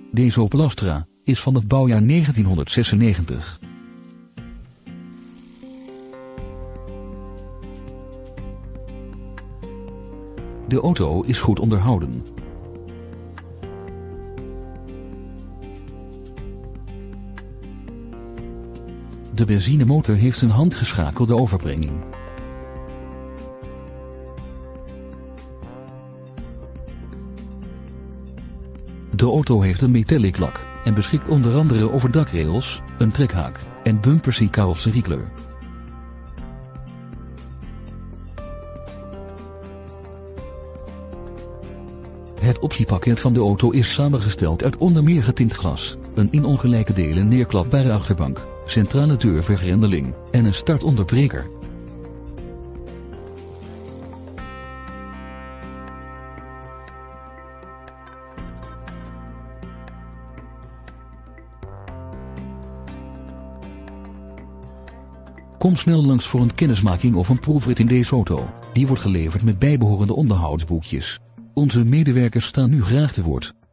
Deze Opel Astra is van het bouwjaar 1996. De auto is goed onderhouden. De benzinemotor heeft een handgeschakelde overbrenging. De auto heeft een metallic lak en beschikt onder andere over dakrails, een trekhaak en bumpers in carrosseriekleur. Het optiepakket van de auto is samengesteld uit onder meer getint glas, een in ongelijke delen neerklapbare achterbank, centrale deurvergrendeling en een startonderbreker. Kom snel langs voor een kennismaking of een proefrit in deze auto. Die wordt geleverd met bijbehorende onderhoudsboekjes. Onze medewerkers staan nu graag te woord.